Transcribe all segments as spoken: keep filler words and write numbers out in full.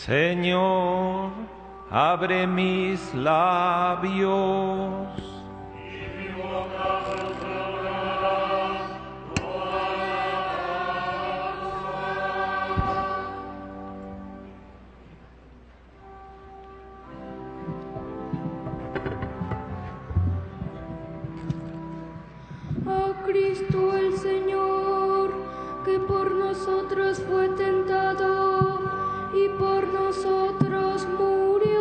Señor, abre mis labios. Y mi boca proclamará tu alabanza. A Cristo el Señor, que por nosotros fue tentado y por nosotros murió.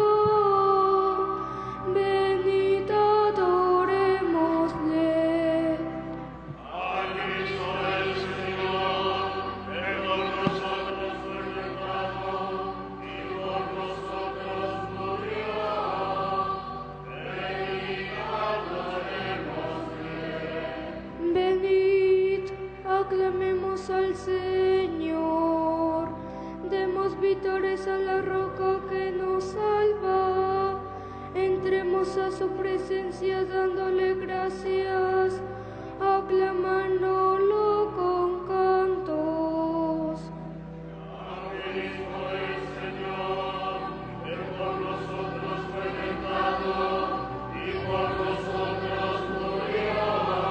Venid, adorémosle. A Cristo el Señor, que por nosotros fue tentado y por nosotros murió. Venid, adorémosle. Venid, aclamemos al Señor. Demos vítores a la roca que nos salva. Entremos a su presencia dándole gracias, aclamándolo con cantos. A Cristo el Señor, que por nosotros fue tentado y por nosotros murió.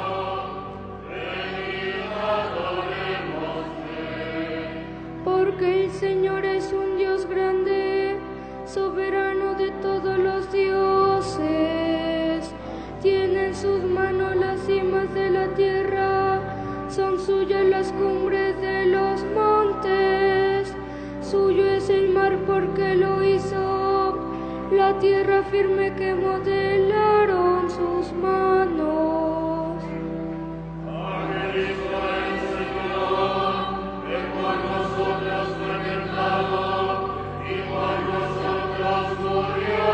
Venid, adorémosle. Porque el Señor es un Dios grande, soberano de todos los dioses. Tiene en sus manos las cimas de la tierra, son suyas las cumbres de los montes. Suyo es el mar porque lo hizo, la tierra firme que modelaron sus manos. A Cristo el Señor, que por nosotros fue tentado y por nosotros murió.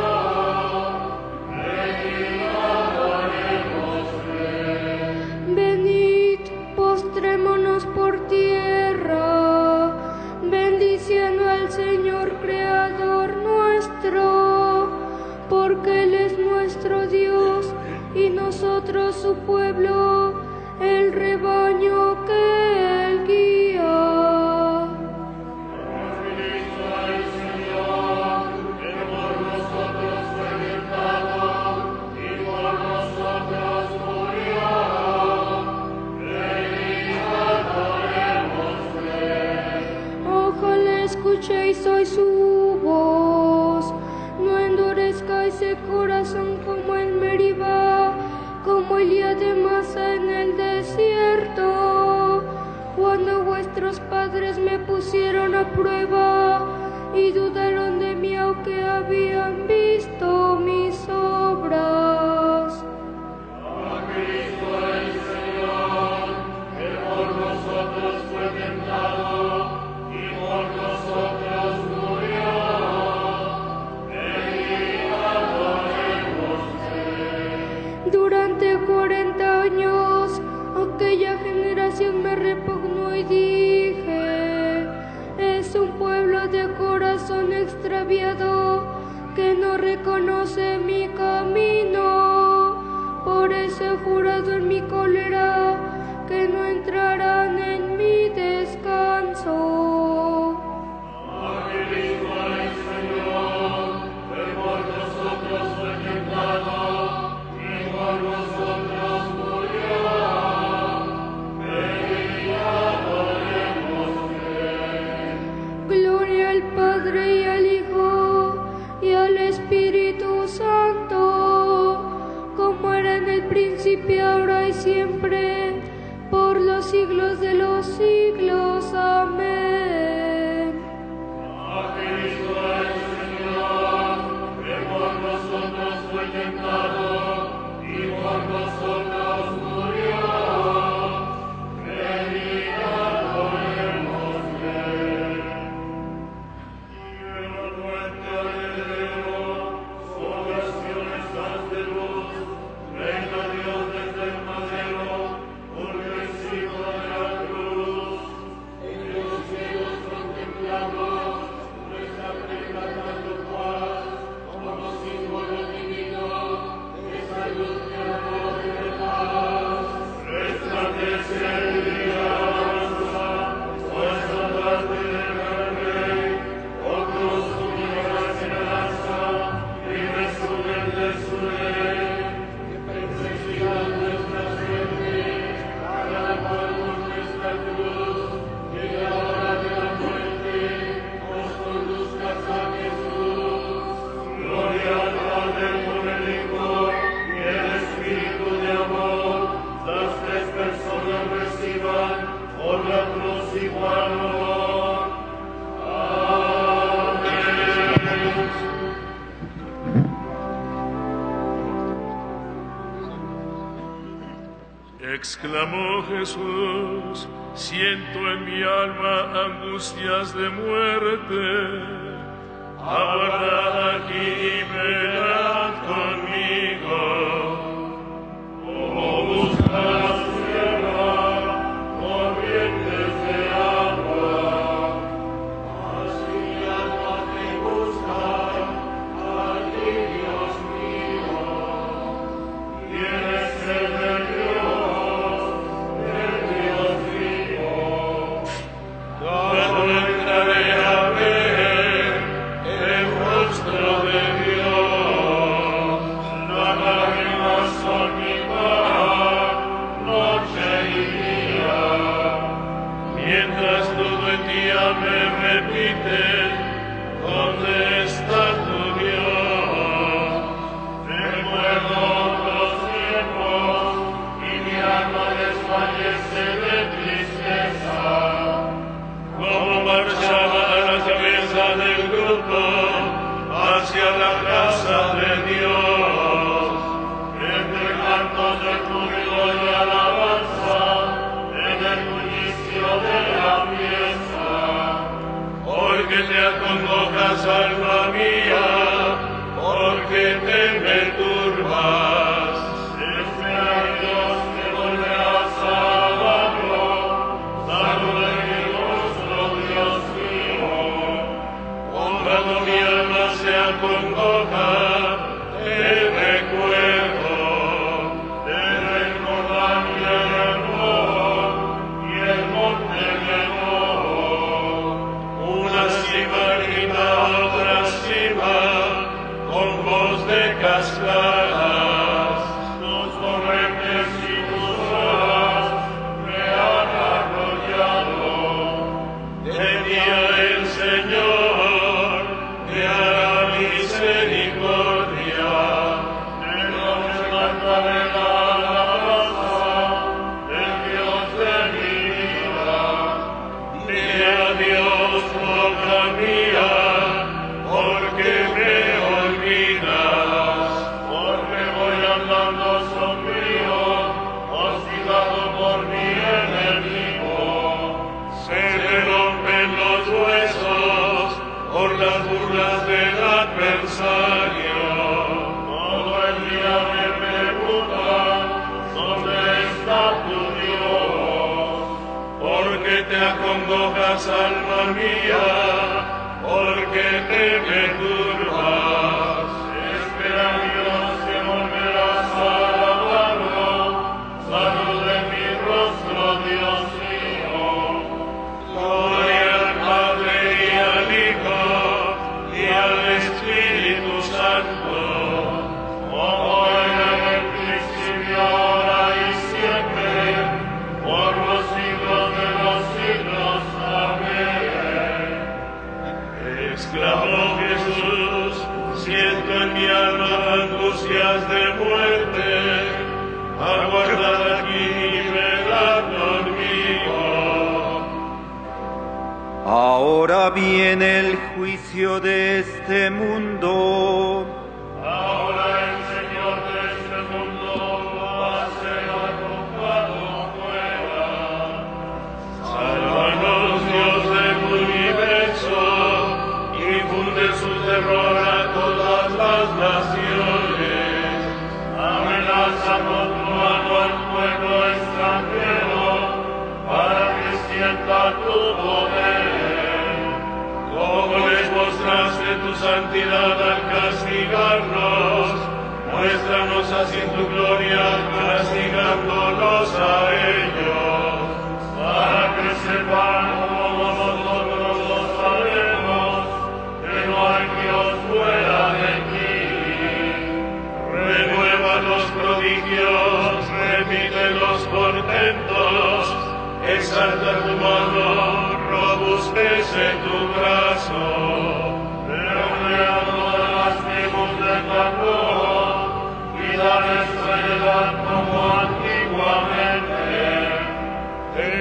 Venid, adorémosle. Venid, postrémonos por tierra, bendiciendo al Señor Creador nuestro, porque Él es nuestro Dios y nosotros su pueblo, el rebaño que Él guía. A Cristo el Señor, que por nosotros fue tentado y por nosotros murió. Venid, adorémosle. Ojalá escuchéis hoy su voz, no endurezcáis el corazón como en Meribá, como el día de Masa en el desierto, cuando vuestros padres me pusieron a prueba y dudaron de mí aunque habían visto mis obras. A Cristo el Señor, que por nosotros fue tentado y por nosotros murió. Venid, adorémosle. Durante cuarenta años aquella generación me repugnó y dije, es un pueblo de corazón extraviado que no reconoce mi camino. Por eso he jurado en mi cólera que no entrarán en mi descanso. A Cristo el Señor, que por nosotros fue tentado y por nosotros murió. Venid, adorémosle. Gloria al Padre y al Hijo y al Espíritu Santo, como era en el principio, ahora y siempre, por los siglos de los siglos. Amén. A Cristo el Señor, que por nosotros fue tentado y por nosotros murió. Venid, adorémosle. Cielo nuestro heredero, poblaciones haz de luz, venga Dios desde el madero, porque el Hijo de la cruz por la cruz igual honor. Exclamó Jesús, siento en mi alma angustias de muerte. Aguardad aquí y velad conmigo. Como busca la sierra corrientes de agua, así mi alma te busca, a ti, Dios mío. Tienes sed de Dios, del Dios vivo. Cuando entraré a ver el rostro de Dios, Las lágrimas son mi pan, noche y día. mientras todo el día me repite, ¿dónde está tu Dios? Recuerdo otros tiempos y mi alma desfallece de tristeza. Como marchaba a la cabeza del grupo hacia la casa de Dios, Entre cantos de júbilo y alabanza, en el bullicio de la fiesta. porque te acongojas, alma mía, porque te me turbas. Espera en Dios que volverás a alabarlo. Salud en mi rostro, Dios mío. Cuando mi alma se acongoja, te recuerdo. Desde el Jordán y el Hermón y el monte Nebo. Una cima grita a otra cima, con voz de cascadas. Tus torrentes y tus olas me han arrollado. De día el Señor te hará misericordia. De noche cantaré la alabanza del Dios de mi vida. Di a Dios, boca mía, porque me olvidas. Porque voy andando sombrío, hostigado por mi enemigo. Se me rompen los huesos por las burlas del adversario. Todo el día me preguntan, ¿dónde está tu Dios? Porque te acongojas, alma mía, porque te me turbas. Espera Dios que volverás a alabarlo. Salud en mi rostro, Dios mío. Gloria al Padre y al Hijo y al Espíritu Santo. Como era en el principio, ahora y siempre, por los siglos de los siglos. Amén. Exclamó Jesús, siento en mi alma angustias de muerte. Aguardad aquí y velad conmigo. Ahora viene el juicio de este mundo. Ahora el Señor de este mundo va a ser arrojado fuera. Sálvanos, Dios del universo, infunde su terror a todas las naciones. Amenaza con tu mano al pueblo extranjero para que sienta tu poder. Como les mostraste tu santidad al castigarnos, muéstranos así tu gloria castigándonos a ellos. Para que sepan como nosotros lo sabemos, que no hay Dios fuera de ti. Renueva los prodigios, repite los portentos, exalta tu mano, robustece tu brazo. Reúne a todas las tribus de Jacob y dales su heredad como antiguamente. Ten compasión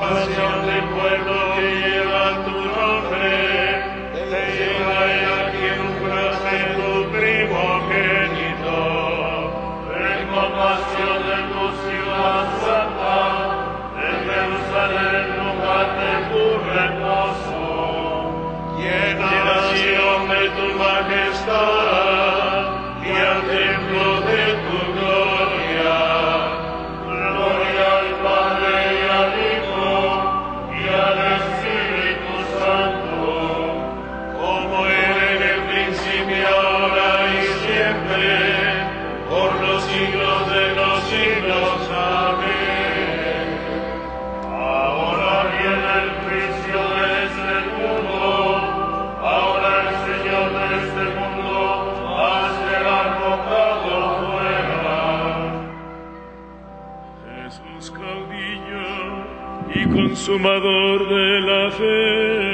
compasión del pueblo que lleva tu nombre, te lleva a quien juraste tu primogénito. Ten compasión de tu ciudad santa, de Jerusalén, lugar de tu reposo. Llena Sion de tu majestad y al templo de tu gloria. Gloria al Padre y al Hijo y al Espíritu Santo, como era en el principio, ahora y siempre, por los siglos de los siglos. Amén. Ahora viene el juicio de este mundo. Ahora el Señor de este mundo ha sido arrojado fuera. Jesús, caudillo y consumador de la fe,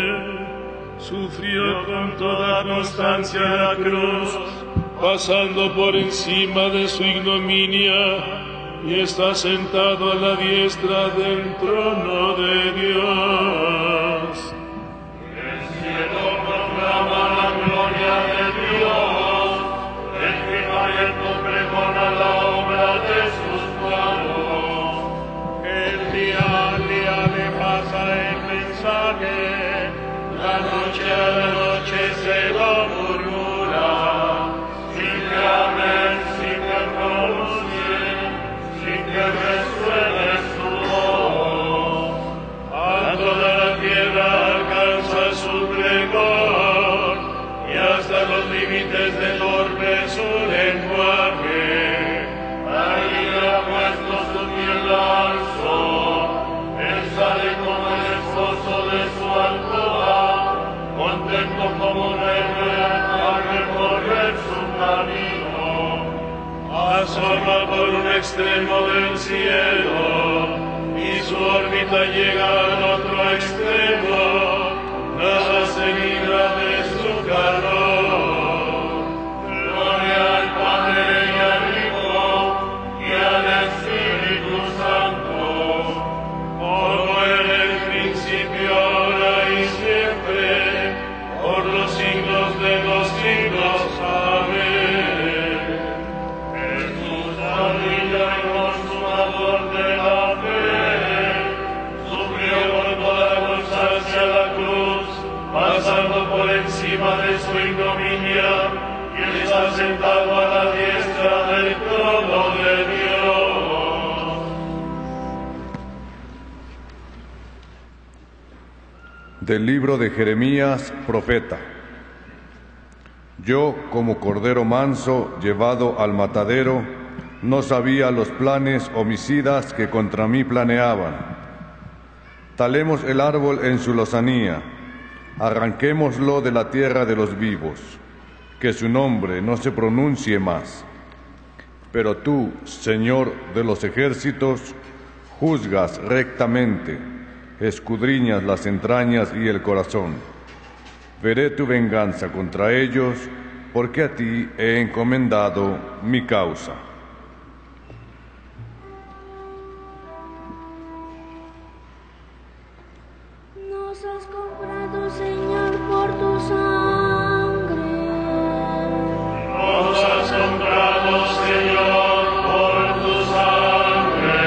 sufrió con toda constancia la cruz, pasando por encima de su ignominia, y está sentado a la diestra del trono de Dios. El cielo proclama la gloria de Dios, el firmamento pregona la obra de sus manos. El día al día le pasa el mensaje, la noche a la noche se lo murmura, sin que hablen, sin que pronuncien, sin que resuene su voz. A toda la tierra alcanza su pregón, y hasta los límites del orbe su lenguaje. Ahí ha puesto su tierra al sol, él sale como el esposo de su alcoba, contento como un héroe al recorrer su camino. Asoma por un extremo del cielo, y su órbita llega al otro extremo, nada se libra de su calor. Gloria al Padre y al Hijo y al Espíritu Santo, como en el principio, ahora y siempre, por los siglos de los siglos. Amén. Jesús, caudillo y consumador de la fe, sufrió con toda constancia la cruz, pasando por encima de su ignominia, y está sentado a la diestra del trono de Dios. Del libro de Jeremías, profeta. Yo, como cordero manso llevado al matadero, no sabía los planes homicidas que contra mí planeaban. Talemos el árbol en su lozanía, arranquémoslo de la tierra de los vivos, que su nombre no se pronuncie más. Pero tú, Señor de los ejércitos, juzgas rectamente, escudriñas las entrañas y el corazón. Veré tu venganza contra ellos, porque a ti he encomendado mi causa. Nos has comprado, Señor, por tu sangre. Nos has comprado, Señor, por tu sangre.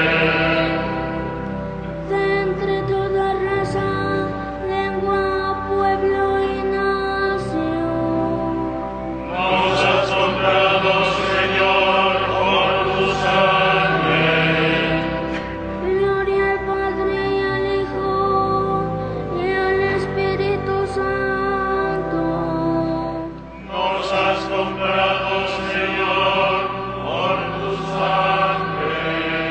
De entre toda raza, lengua, pueblo y nación. Nos has comprado, Señor, por tu sangre. Gloria al Padre y al Hijo y al Espíritu Santo. Nos has comprado, Señor, por tu sangre.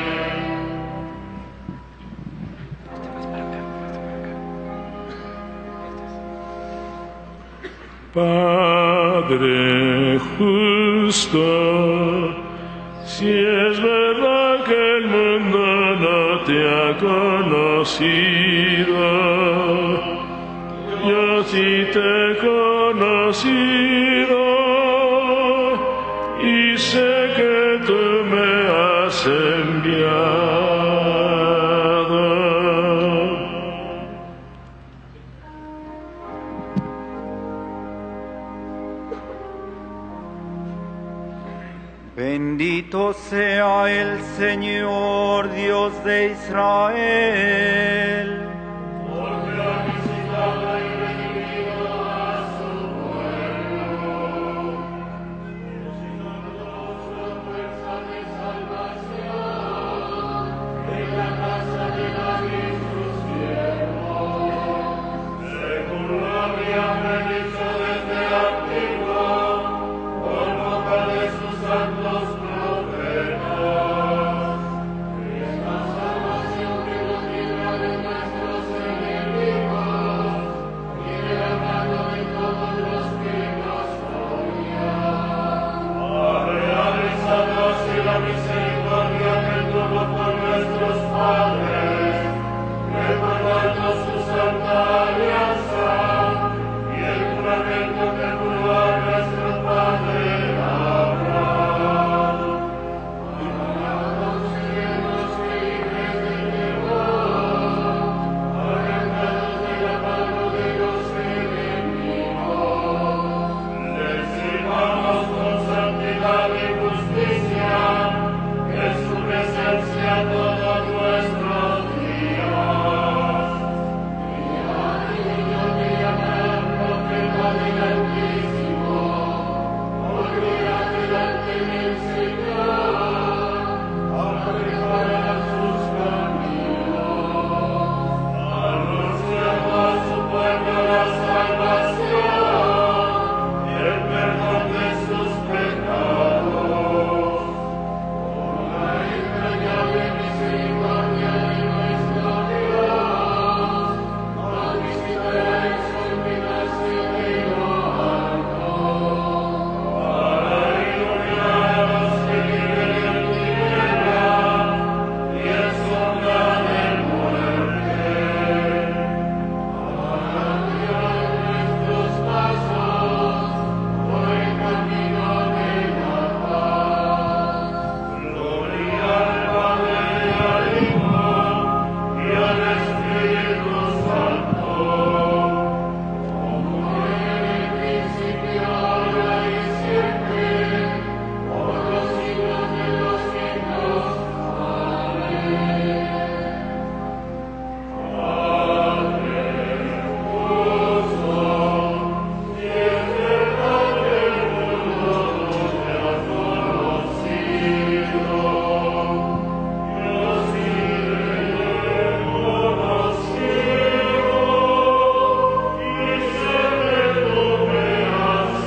Padre justo, si es verdad que el mundo no te ha conocido, yo sí te he conocido y sé que tú me has enviado. Bendito sea el Señor, Dios de Israel. Porque ha visitado y redimido a su pueblo. Enseñándonos la fuerza de salvación en la casa de David, su siervo. Según lo había predicho desde antiguo, por boca de sus santos profetas. Esta salvación que nos libra de nuestros enemigos y de la mano de todos los que nos odian. Ha realizado así la misericordia que tuvo por nuestros padres, recordando su santa alianza y el juramento que juró a nuestro padre Abraham. Amados siervos que libres del temor, arrancados de la mano de los enemigos, les sirvamos con santidad y justicia en su presencia todos nuestros días. Día y niño te llamarán profeta del Altísimo, porque adelante del Señor, para preparar sus caminos. Anunciando a su pueblo la salvación, el perdón de sus pecados. Por la entrañable misericordia de nuestro Dios, nos visitará en su iluminación de lo alto, para iluminar a los que viven en tinieblas y en sombra de muerte, para guiar nuestros pasos por el camino de la paz. Gloria al Padre y al Hijo y al Espíritu Santo, como era en el principio, ahora y siempre, por los siglos de los siglos. Amén. Padre justo, y es verdad que el mundo no te ha conocido. Yo sí te he conocido, y sé que tú me has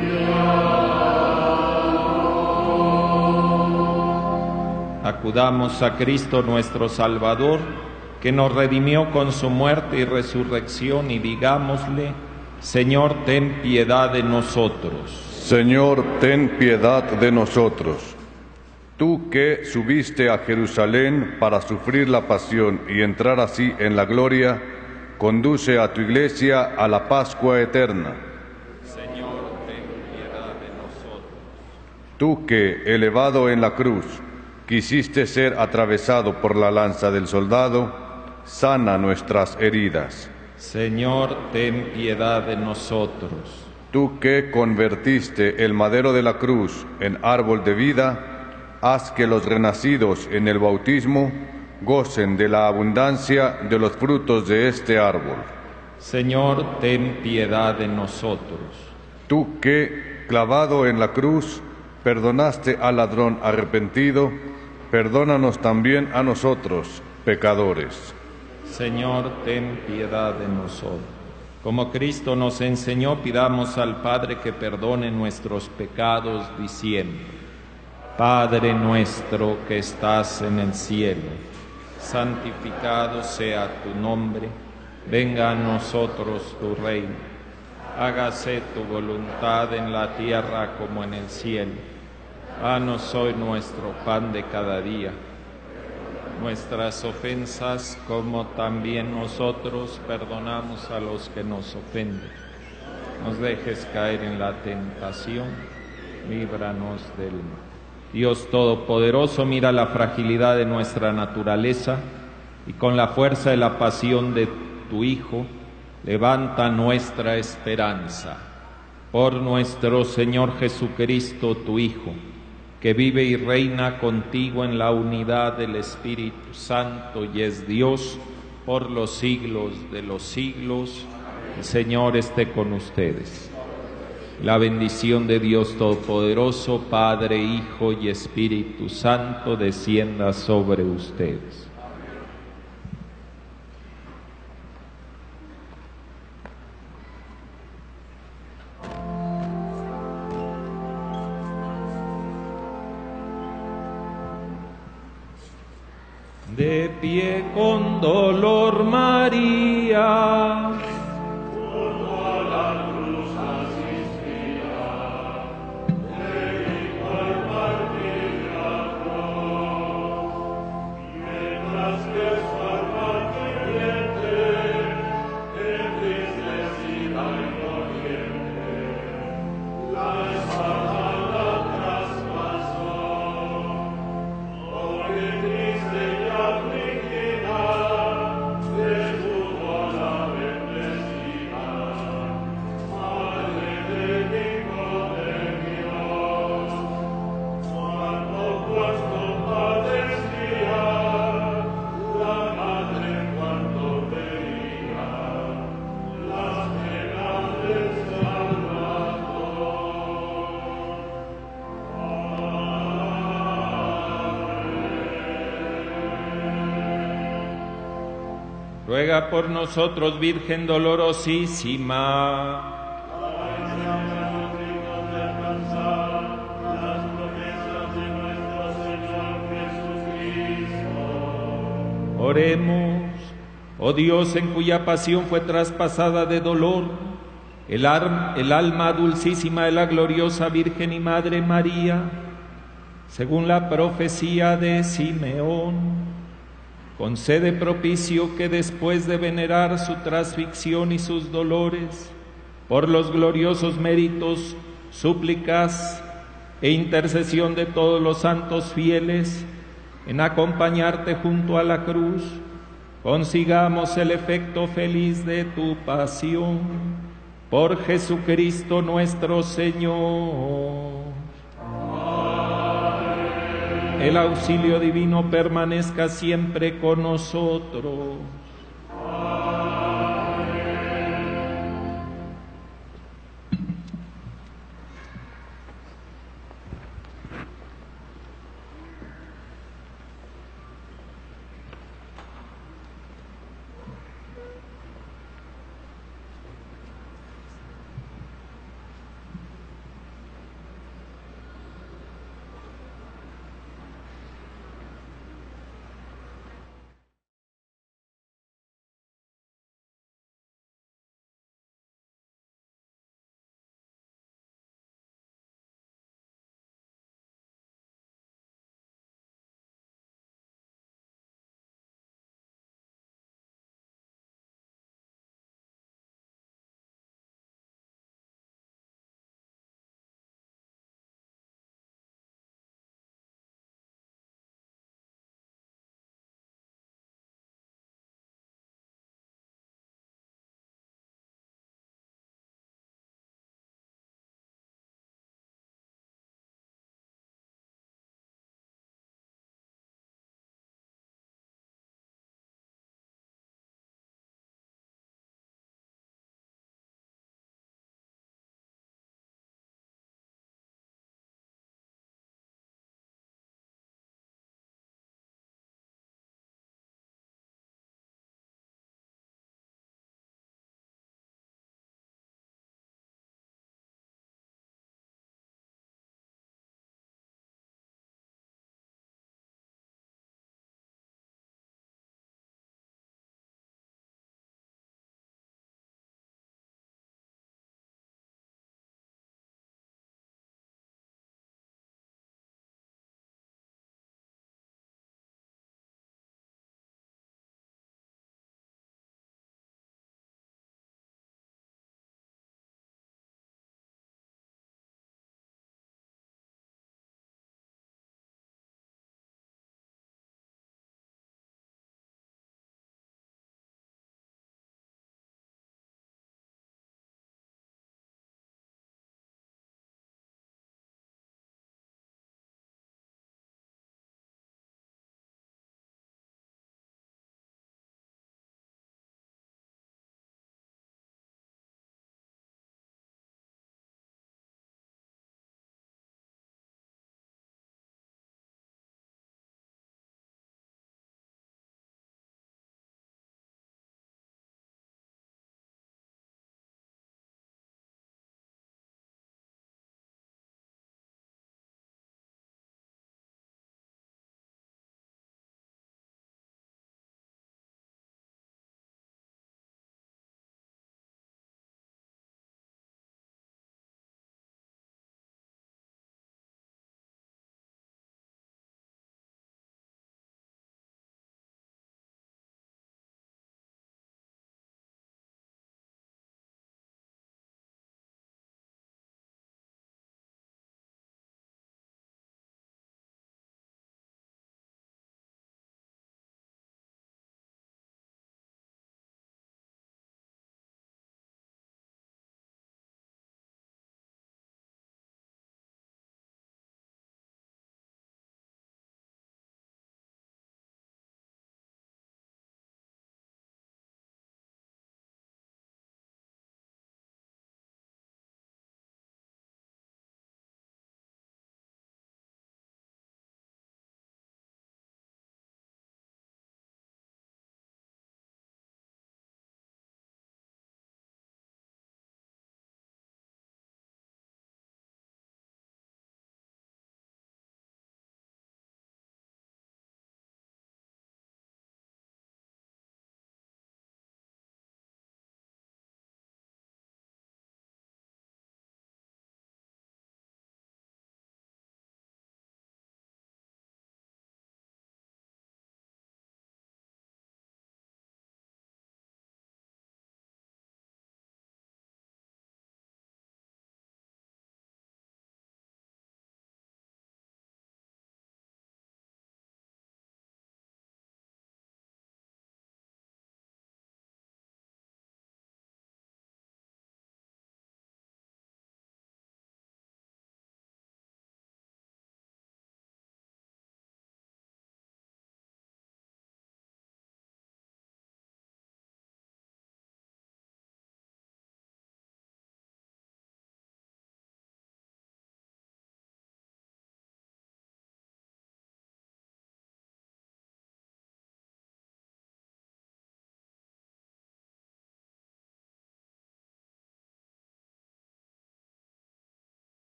enviado. Acudamos a Cristo nuestro Salvador, que nos redimió con su muerte y resurrección, y digámosle: Señor, ten piedad de nosotros. Señor, ten piedad de nosotros. Tú que subiste a Jerusalén para sufrir la pasión y entrar así en la gloria, conduce a tu iglesia a la Pascua eterna. Señor, ten piedad de nosotros. Tú que, elevado en la cruz, quisiste ser atravesado por la lanza del soldado, sana nuestras heridas. Señor, ten piedad de nosotros. Tú que convertiste el madero de la cruz en árbol de vida, haz que los renacidos en el bautismo gocen de la abundancia de los frutos de este árbol. Señor, ten piedad de nosotros. Tú que, clavado en la cruz, perdonaste al ladrón arrepentido, perdónanos también a nosotros, pecadores. Señor, ten piedad de nosotros. Como Cristo nos enseñó, pidamos al Padre que perdone nuestros pecados, diciendo: Padre nuestro que estás en el cielo, santificado sea tu nombre, venga a nosotros tu reino, hágase tu voluntad en la tierra como en el cielo. Danos hoy nuestro pan de cada día, nuestras ofensas como también nosotros perdonamos a los que nos ofenden. No nos dejes caer en la tentación, líbranos del mal. Dios Todopoderoso, mira la fragilidad de nuestra naturaleza y con la fuerza de la pasión de tu Hijo, levanta nuestra esperanza. Por nuestro Señor Jesucristo, tu Hijo, que vive y reina contigo en la unidad del Espíritu Santo y es Dios por los siglos de los siglos. El Señor esté con ustedes. La bendición de Dios Todopoderoso, Padre, Hijo y Espíritu Santo, descienda sobre ustedes. De pie con dolor, María, junto a la cruz asistía, dedicó al martirio atroz, mientras que su alma viviente, entristecida y doliente, la espada la traspasó, porque triste y afligida, detuvo la bendecida, Madre de Hijo de Dios. Cuando, cuando padecía, la madre cuando veía las penas del Salvador. ruega por nosotros, Virgen dolorosísima. Oremos. Oh Dios, en cuya pasión fue traspasada de dolor el, ar- el alma dulcísima de la gloriosa Virgen y Madre María, según la profecía de Simeón, concede propicio que después de venerar su transfixión y sus dolores, por los gloriosos méritos, súplicas e intercesión de todos los santos fieles, en acompañarte junto a la cruz, consigamos el efecto feliz de tu pasión, por Jesucristo nuestro Señor. El auxilio divino permanezca siempre con nosotros.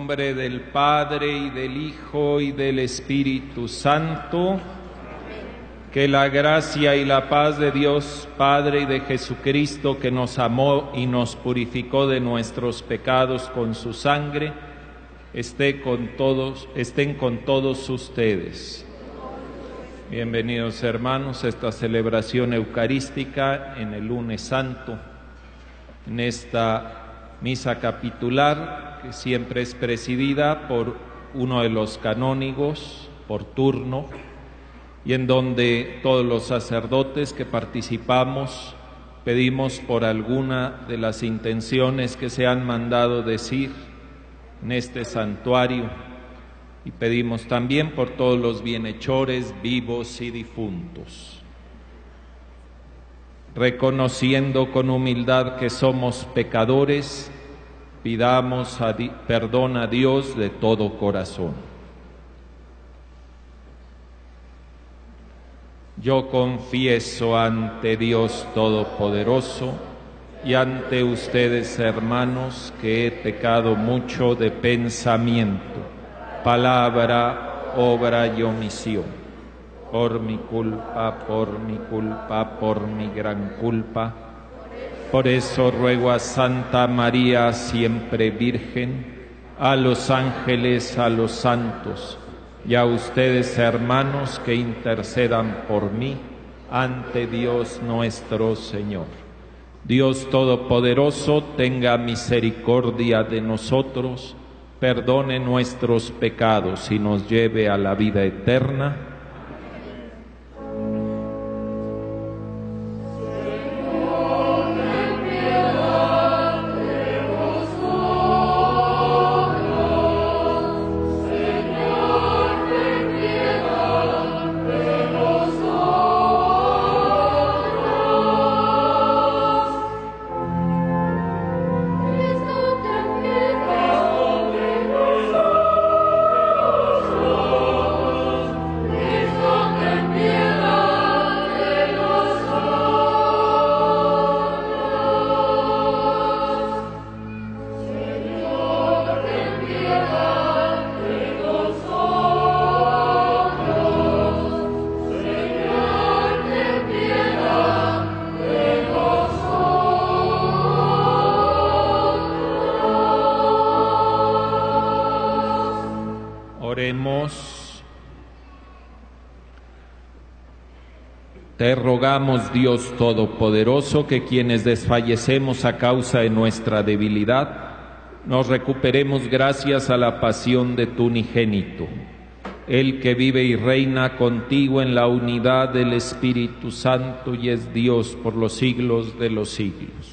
nombre del Padre, y del Hijo, y del Espíritu Santo. Que la gracia y la paz de Dios Padre y de Jesucristo, que nos amó y nos purificó de nuestros pecados con su sangre, esté con todos, estén con todos ustedes. Bienvenidos, hermanos, a esta celebración eucarística en el lunes santo, en esta misa capitular que siempre es presidida por uno de los canónigos por turno, y en donde todos los sacerdotes que participamos pedimos por alguna de las intenciones que se han mandado decir en este santuario, y pedimos también por todos los bienhechores vivos y difuntos. Reconociendo con humildad que somos pecadores, pidamos a di- perdón a Dios de todo corazón. Yo confieso ante Dios Todopoderoso y ante ustedes, hermanos, que he pecado mucho de pensamiento, palabra, obra y omisión, por mi culpa, por mi culpa, por mi gran culpa. Por eso ruego a Santa María, siempre Virgen, a los ángeles, a los santos, y a ustedes, hermanos, que intercedan por mí ante Dios nuestro Señor. Dios Todopoderoso, tenga misericordia de nosotros, perdone nuestros pecados y nos lleve a la vida eterna. Oremos. Te rogamos, Dios Todopoderoso, que quienes desfallecemos a causa de nuestra debilidad, nos recuperemos gracias a la pasión de tu unigénito, el que vive y reina contigo en la unidad del Espíritu Santo y es Dios por los siglos de los siglos.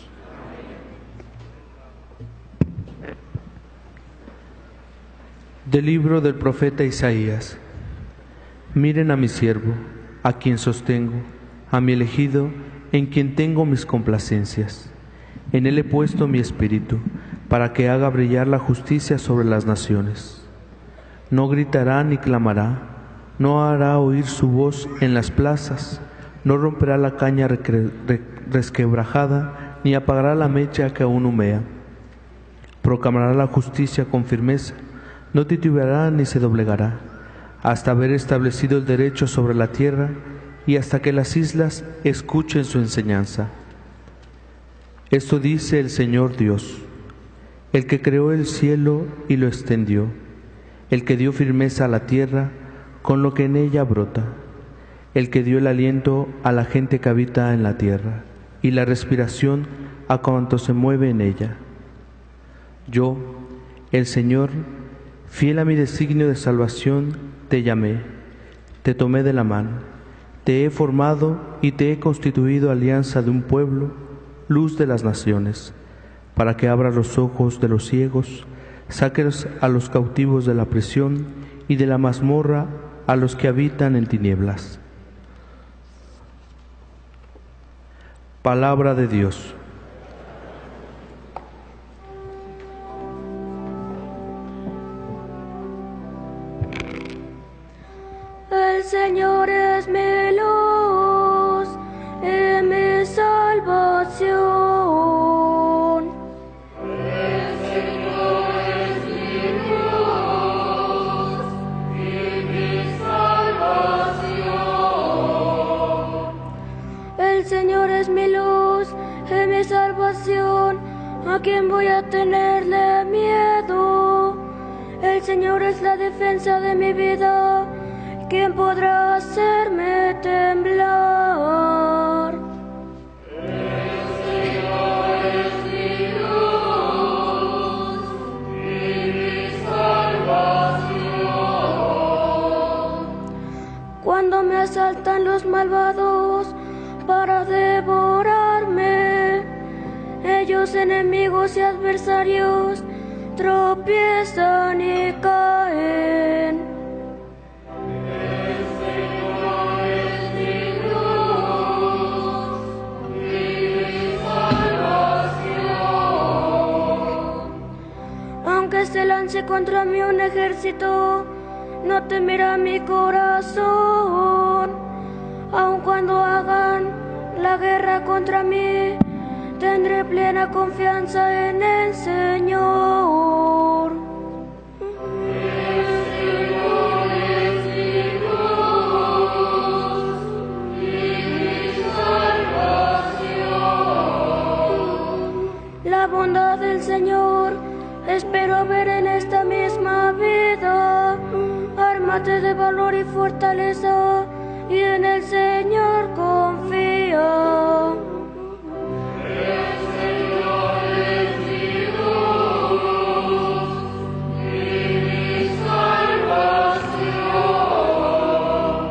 Del libro del profeta Isaías. Miren a mi siervo, a quien sostengo, a mi elegido, en quien tengo mis complacencias. En él he puesto mi espíritu, para que haga brillar la justicia sobre las naciones. No gritará ni clamará, no hará oír su voz en las plazas, no romperá la caña resquebrajada, ni apagará la mecha que aún humea. Proclamará la justicia con firmeza, no titubeará ni se doblegará, hasta haber establecido el derecho sobre la tierra y hasta que las islas escuchen su enseñanza. Esto dice el Señor Dios, el que creó el cielo y lo extendió, el que dio firmeza a la tierra con lo que en ella brota, el que dio el aliento a la gente que habita en la tierra y la respiración a cuanto se mueve en ella. Yo, el Señor, fiel a mi designio de salvación, te llamé, te tomé de la mano, te he formado y te he constituido alianza de un pueblo, luz de las naciones, para que abras los ojos de los ciegos, saques a los cautivos de la prisión y de la mazmorra a los que habitan en tinieblas. Palabra de Dios. El Señor es mi luz y mi salvación. El Señor es mi luz El Señor es mi luz y mi salvación, ¿a quién voy a tenerle miedo? El Señor es la defensa de mi vida, ¿quién podrá hacerme temblar? El Señor es mi luz y mi salvación. Cuando me asaltan los malvados para devorarme, ellos enemigos y adversarios tropiezan y caen. El Señor es mi luz y mi salvación. Aunque se lance contra mí un ejército, no temerá mi corazón. Aun cuando hagan la guerra contra mí, tendré plena confianza en el Señor. El Señor es mi luz y mi salvación. La bondad del Señor espero ver en esta misma vida. Ármate de valor y fortaleza, y en el Señor confía. El Señor es mi luz y mi salvación.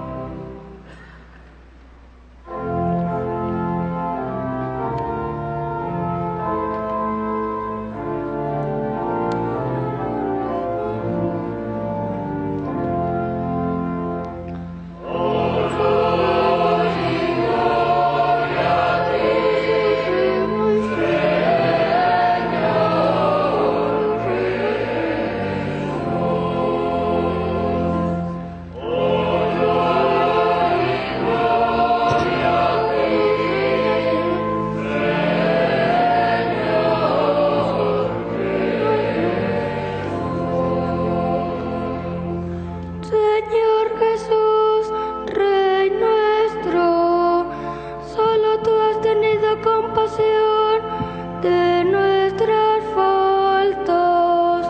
Señor Jesús, Rey nuestro, solo tú has tenido compasión de nuestras faltas.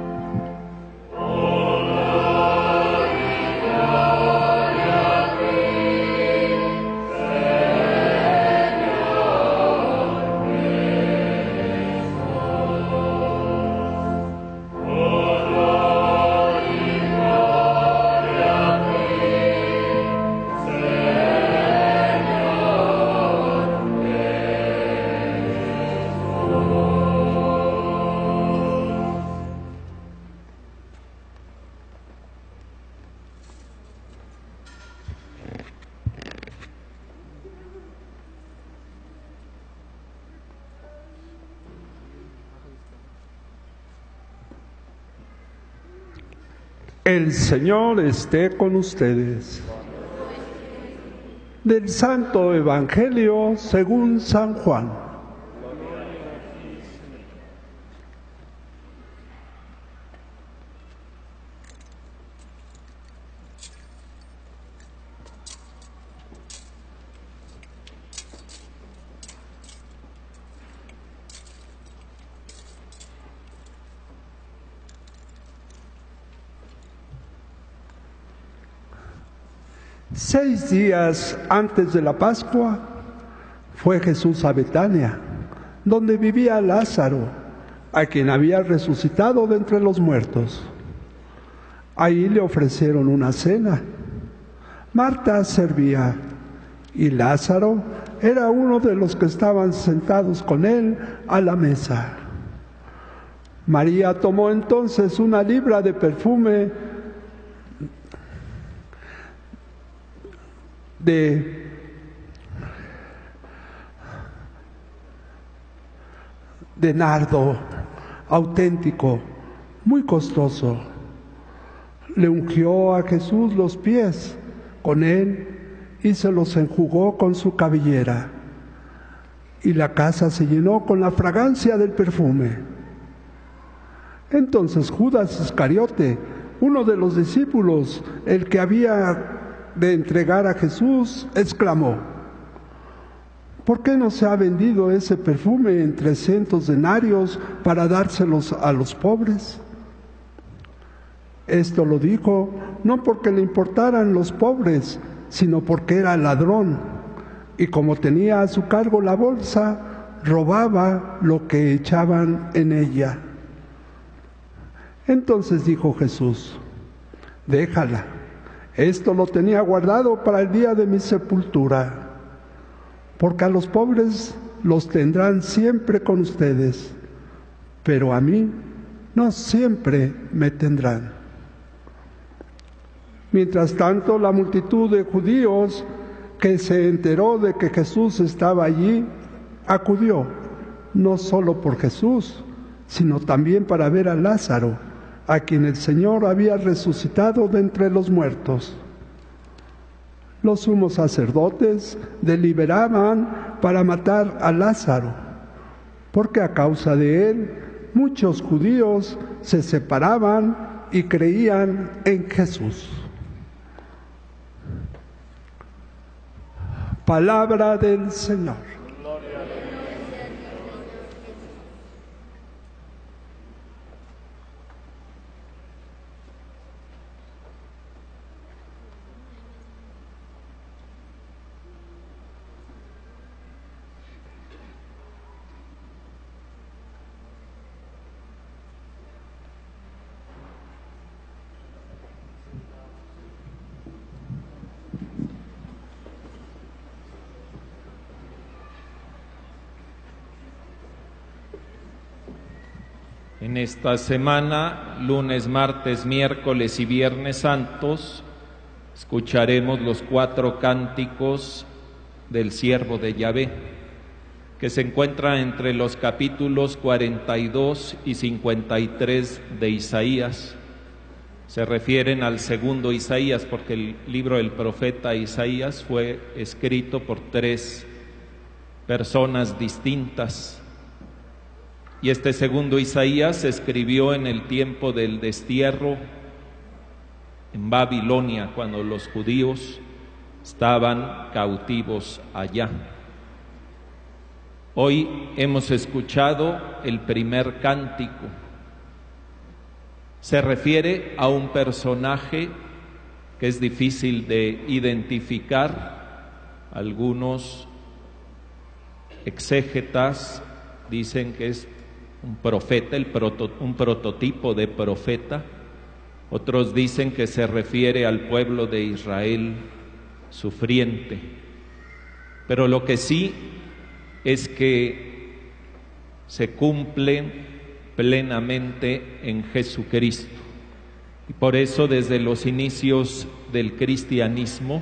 El Señor esté con ustedes. Del Santo Evangelio según San Juan. Seis días antes de la Pascua fue Jesús a Betania, donde vivía Lázaro, a quien había resucitado de entre los muertos. Ahí le ofrecieron una cena. Marta servía y Lázaro era uno de los que estaban sentados con él a la mesa. María tomó entonces una libra de perfume de de nardo auténtico, muy costoso. Le ungió a Jesús los pies con él y se los enjugó con su cabellera. Y la casa se llenó con la fragancia del perfume. Entonces Judas Iscariote, uno de los discípulos, el que había de entregar a Jesús, exclamó: ¿por qué no se ha vendido ese perfume en trescientos denarios para dárselos a los pobres? Esto lo dijo no porque le importaran los pobres, sino porque era ladrón, y como tenía a su cargo la bolsa, robaba lo que echaban en ella. Entonces dijo Jesús: déjala, esto lo tenía guardado para el día de mi sepultura, porque a los pobres los tendrán siempre con ustedes, pero a mí no siempre me tendrán. Mientras tanto, la multitud de judíos que se enteró de que Jesús estaba allí, acudió, no solo por Jesús, sino también para ver a Lázaro, a quien el Señor había resucitado de entre los muertos. Los sumos sacerdotes deliberaban para matar a Lázaro, porque a causa de él muchos judíos se separaban y creían en Jesús. Palabra del Señor. En esta semana, lunes, martes, miércoles y viernes santos, escucharemos los cuatro cánticos del siervo de Yahvé, que se encuentran entre los capítulos cuarenta y dos y cincuenta y tres de Isaías. Se refieren al segundo Isaías, porque el libro del profeta Isaías fue escrito por tres personas distintas. Y este segundo Isaías se escribió en el tiempo del destierro en Babilonia, cuando los judíos estaban cautivos allá. Hoy hemos escuchado el primer cántico. Se refiere a un personaje que es difícil de identificar. Algunos exégetas dicen que es un profeta, el proto, un prototipo de profeta. Otros dicen que se refiere al pueblo de Israel sufriente. Pero lo que sí es que se cumple plenamente en Jesucristo. Y por eso desde los inicios del cristianismo,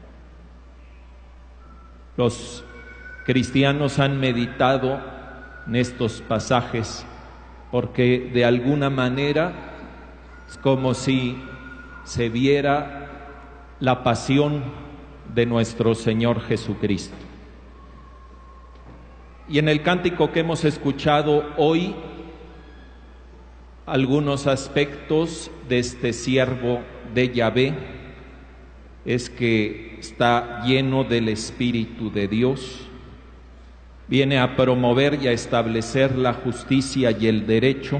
los cristianos han meditado en estos pasajes, porque de alguna manera es como si se viera la pasión de nuestro Señor Jesucristo. Y en el cántico que hemos escuchado hoy, algunos aspectos de este siervo de Yahvé es que está lleno del Espíritu de Dios. Viene a promover y a establecer la justicia y el derecho.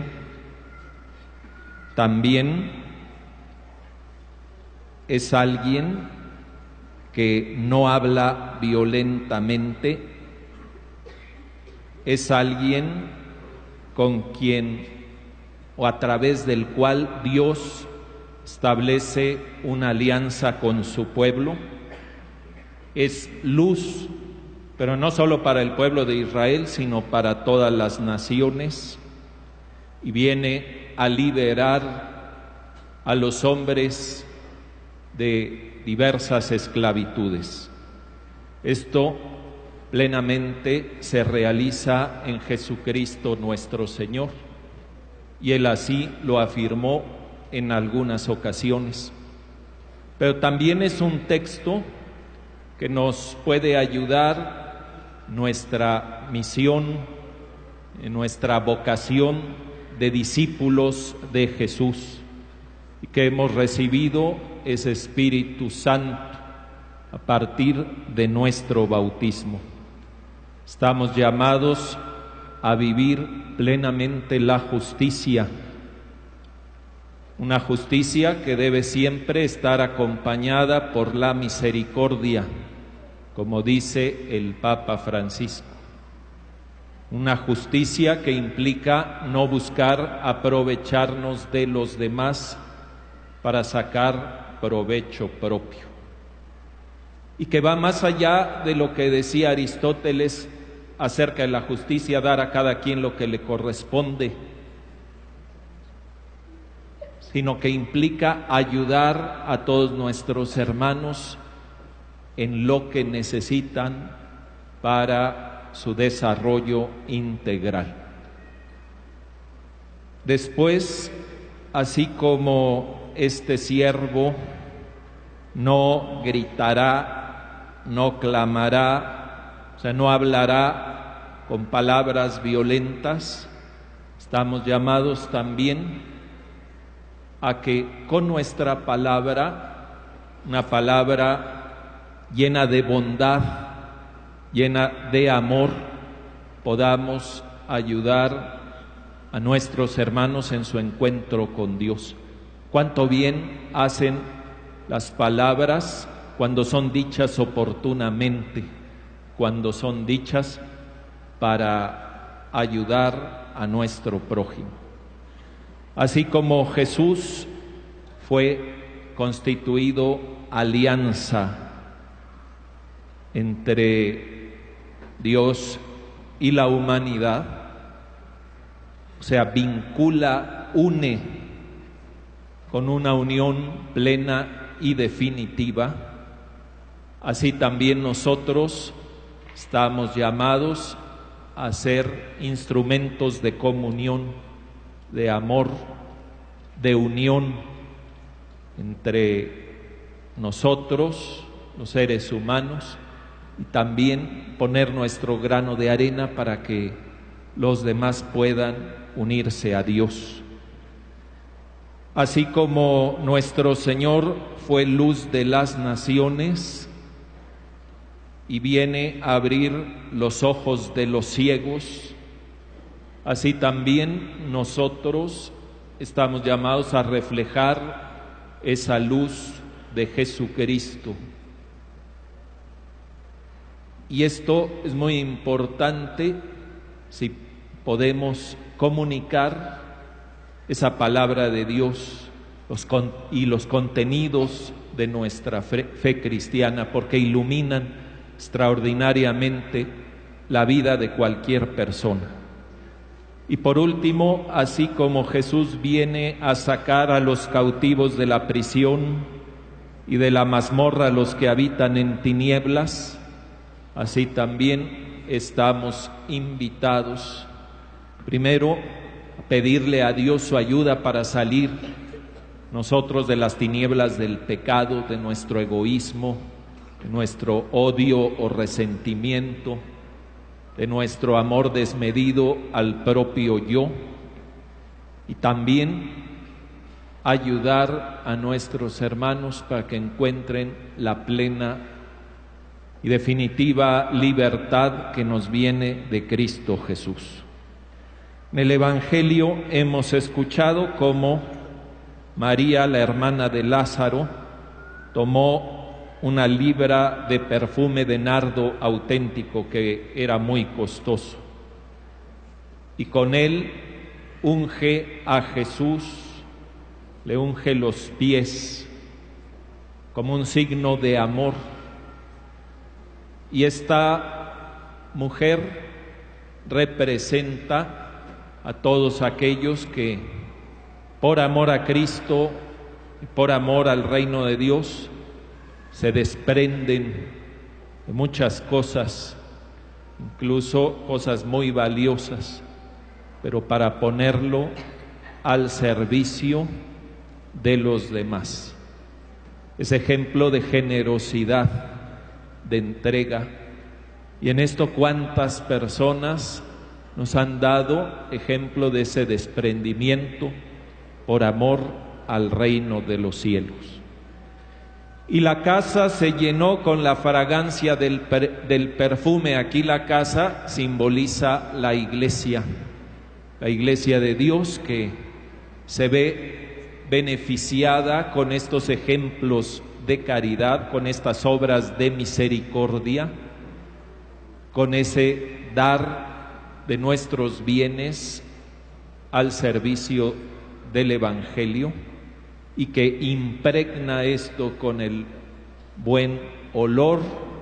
También es alguien que no habla violentamente, es alguien con quien o a través del cual Dios establece una alianza con su pueblo. Es luz, pero no solo para el pueblo de Israel, sino para todas las naciones, y viene a liberar a los hombres de diversas esclavitudes. Esto plenamente se realiza en Jesucristo nuestro Señor, y Él así lo afirmó en algunas ocasiones. Pero también es un texto que nos puede ayudar nuestra misión, nuestra vocación de discípulos de Jesús, y que hemos recibido ese Espíritu Santo a partir de nuestro bautismo. Estamos llamados a vivir plenamente la justicia, una justicia que debe siempre estar acompañada por la misericordia, como dice el Papa Francisco. Una justicia que implica no buscar aprovecharnos de los demás para sacar provecho propio, y que va más allá de lo que decía Aristóteles acerca de la justicia, dar a cada quien lo que le corresponde, sino que implica ayudar a todos nuestros hermanos en lo que necesitan para su desarrollo integral. Después, así como este siervo no gritará, no clamará, o sea, no hablará con palabras violentas, estamos llamados también a que con nuestra palabra, una palabra llena de bondad, llena de amor, podamos ayudar a nuestros hermanos en su encuentro con Dios. Cuánto bien hacen las palabras cuando son dichas oportunamente, cuando son dichas para ayudar a nuestro prójimo. Así como Jesús fue constituido alianza entre Dios y la humanidad, o sea, vincula, une con una unión plena y definitiva, así también nosotros estamos llamados a ser instrumentos de comunión, de amor, de unión entre nosotros, los seres humanos, y también poner nuestro grano de arena para que los demás puedan unirse a Dios. Así como nuestro Señor fue luz de las naciones y viene a abrir los ojos de los ciegos, así también nosotros estamos llamados a reflejar esa luz de Jesucristo. Y esto es muy importante si podemos comunicar esa palabra de Dios los con, y los contenidos de nuestra fe, fe cristiana, porque iluminan extraordinariamente la vida de cualquier persona. Y por último, así como Jesús viene a sacar a los cautivos de la prisión y de la mazmorra a los que habitan en tinieblas, así también estamos invitados, primero, a pedirle a Dios su ayuda para salir nosotros de las tinieblas del pecado, de nuestro egoísmo, de nuestro odio o resentimiento, de nuestro amor desmedido al propio yo, y también ayudar a nuestros hermanos para que encuentren la plena y definitiva libertad que nos viene de Cristo Jesús. En el Evangelio hemos escuchado cómo María, la hermana de Lázaro, tomó una libra de perfume de nardo auténtico que era muy costoso, y con él unge a Jesús, le unge los pies como un signo de amor. Y esta mujer representa a todos aquellos que por amor a Cristo y por amor al reino de Dios se desprenden de muchas cosas, incluso cosas muy valiosas, pero para ponerlo al servicio de los demás. Es ejemplo de generosidad, de entrega. Y en esto cuántas personas nos han dado ejemplo de ese desprendimiento por amor al reino de los cielos. Y la casa se llenó con la fragancia del, per, del perfume. Aquí la casa simboliza la iglesia, la iglesia de Dios, que se ve beneficiada con estos ejemplos de caridad, con estas obras de misericordia, con ese dar de nuestros bienes al servicio del Evangelio, y que impregna esto con el buen olor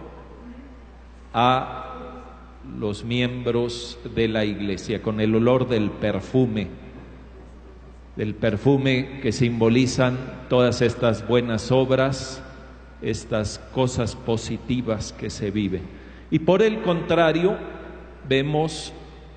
a los miembros de la iglesia, con el olor del perfume, del perfume que simbolizan todas estas buenas obras, estas cosas positivas que se viven. Y por el contrario, vemos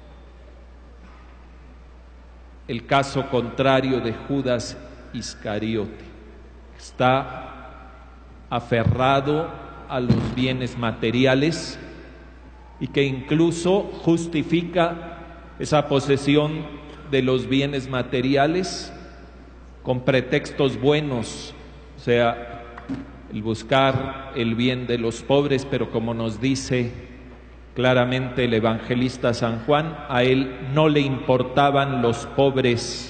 el caso contrario de Judas Iscariote. Está aferrado a los bienes materiales y que incluso justifica esa posesión de los bienes materiales con pretextos buenos, o sea, el buscar el bien de los pobres, pero como nos dice claramente el evangelista San Juan, a él no le importaban los pobres,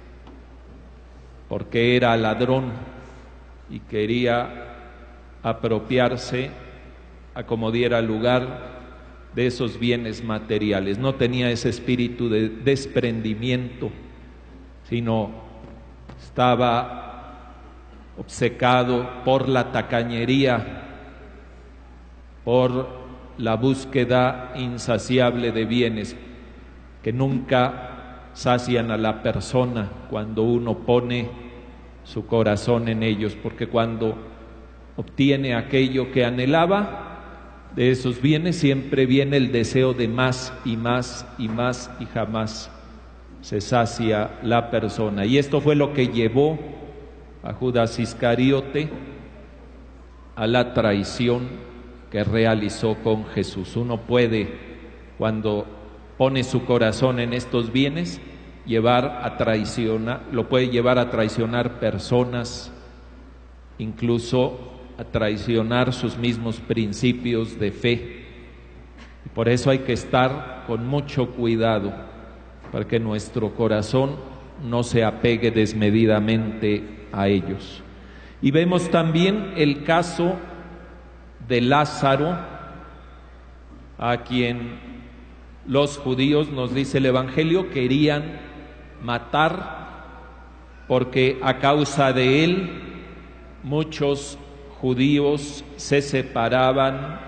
porque era ladrón y quería apropiarse a como diera lugar de esos bienes materiales. No tenía ese espíritu de desprendimiento, sino estaba obcecado por la tacañería, por la búsqueda insaciable de bienes que nunca sacian a la persona cuando uno pone su corazón en ellos, porque cuando obtiene aquello que anhelaba, de esos bienes siempre viene el deseo de más y más y más, y jamás se sacia la persona. Y esto fue lo que llevó a Judas Iscariote a la traición que realizó con Jesús. Uno puede, cuando pone su corazón en estos bienes, llevar a traicionar, lo puede llevar a traicionar personas, incluso a traicionar sus mismos principios de fe. Y por eso hay que estar con mucho cuidado para que nuestro corazón no se apegue desmedidamente a ellos. Y vemos también el caso de Lázaro, a quien los judíos, nos dice el Evangelio, querían matar porque a causa de él muchos judíos se separaban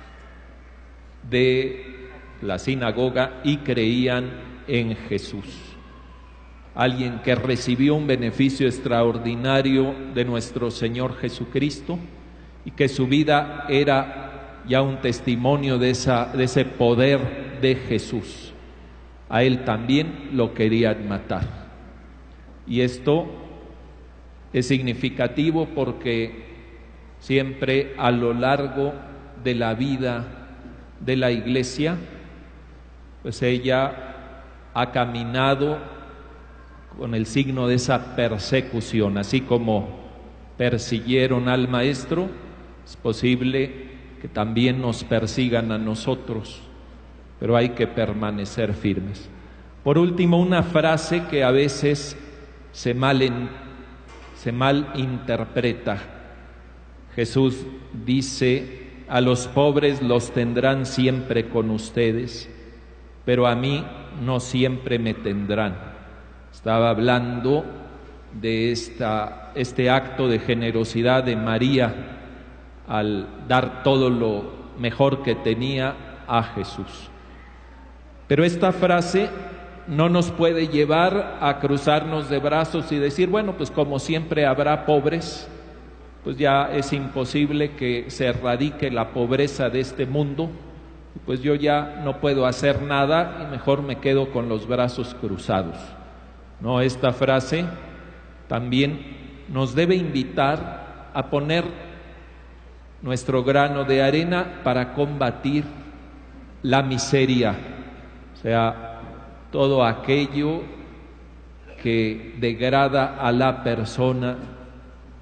de la sinagoga y creían en Jesús. Alguien que recibió un beneficio extraordinario de nuestro Señor Jesucristo y que su vida era ya un testimonio de, esa, de ese poder de Jesús. A él también lo querían matar. Y esto es significativo porque siempre a lo largo de la vida de la Iglesia, pues ella ha caminado con el signo de esa persecución. Así como persiguieron al Maestro, es posible que también nos persigan a nosotros, pero hay que permanecer firmes. Por último, una frase que a veces se mal, en, se mal interpreta. Jesús dice: a los pobres los tendrán siempre con ustedes, pero a mí no siempre me tendrán. Estaba hablando de esta, este acto de generosidad de María al dar todo lo mejor que tenía a Jesús. Pero esta frase no nos puede llevar a cruzarnos de brazos y decir, bueno, pues como siempre habrá pobres, pues ya es imposible que se erradique la pobreza de este mundo, pues yo ya no puedo hacer nada y mejor me quedo con los brazos cruzados. No, esta frase también nos debe invitar a poner nuestro grano de arena para combatir la miseria, o sea, todo aquello que degrada a la persona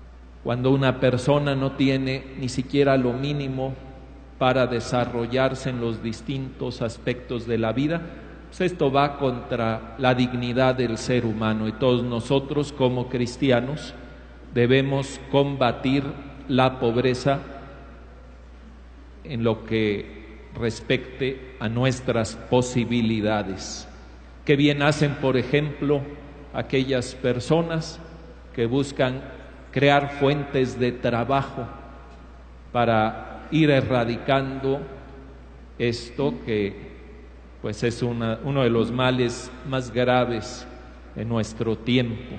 Cuando una persona no tiene ni siquiera lo mínimo para desarrollarse en los distintos aspectos de la vida, pues esto va contra la dignidad del ser humano, y todos nosotros como cristianos debemos combatir la pobreza en lo que respecte a nuestras posibilidades. Qué bien hacen, por ejemplo, aquellas personas que buscan crear fuentes de trabajo para ir erradicando esto que pues es una, uno de los males más graves en nuestro tiempo,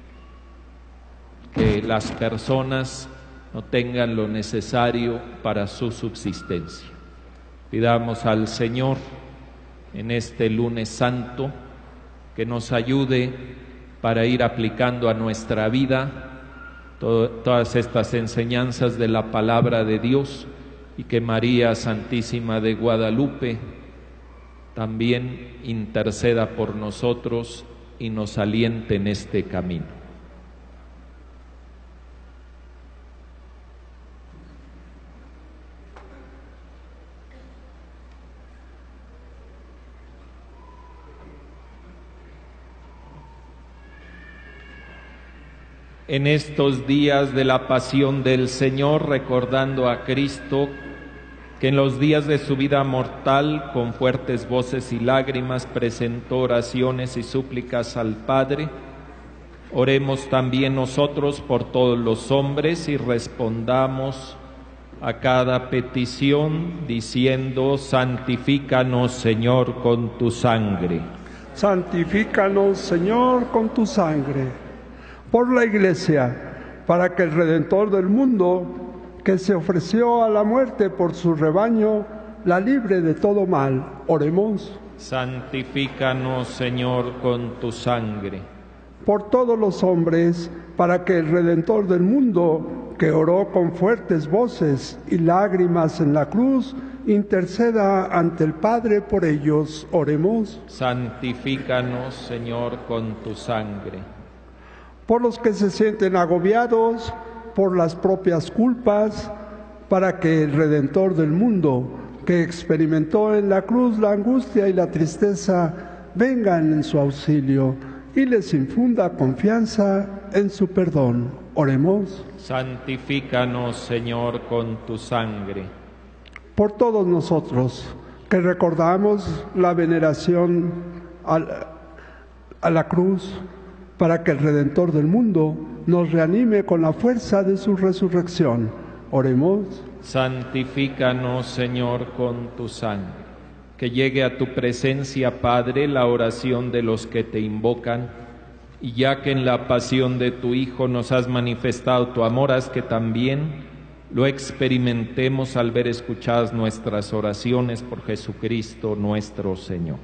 que las personas no tengan lo necesario para su subsistencia. Pidamos al Señor en este lunes santo que nos ayude para ir aplicando a nuestra vida todo, todas estas enseñanzas de la palabra de Dios, y que María Santísima de Guadalupe también interceda por nosotros y nos aliente en este camino. En estos días de la pasión del Señor, recordando a Cristo, que en los días de su vida mortal, con fuertes voces y lágrimas, presentó oraciones y súplicas al Padre, oremos también nosotros por todos los hombres y respondamos a cada petición diciendo: santifícanos, Señor, con tu sangre. Santifícanos, Señor, con tu sangre. Por la Iglesia, para que el Redentor del mundo, que se ofreció a la muerte por su rebaño, la libre de todo mal. Oremos. Santifícanos, Señor, con tu sangre. Por todos los hombres, para que el Redentor del mundo, que oró con fuertes voces y lágrimas en la cruz, interceda ante el Padre por ellos. Oremos. Santifícanos, Señor, con tu sangre. Por los que se sienten agobiados por las propias culpas, para que el Redentor del mundo, que experimentó en la cruz la angustia y la tristeza, vengan en su auxilio y les infunda confianza en su perdón. Oremos. Santifícanos, Señor, con tu sangre. Por todos nosotros que recordamos la veneración a la cruz, para que el Redentor del mundo nos reanime con la fuerza de su resurrección. Oremos. Santifícanos, Señor, con tu sangre. Que llegue a tu presencia, Padre, la oración de los que te invocan, y ya que en la pasión de tu Hijo nos has manifestado tu amor, haz que también lo experimentemos al ver escuchadas nuestras oraciones por Jesucristo nuestro Señor.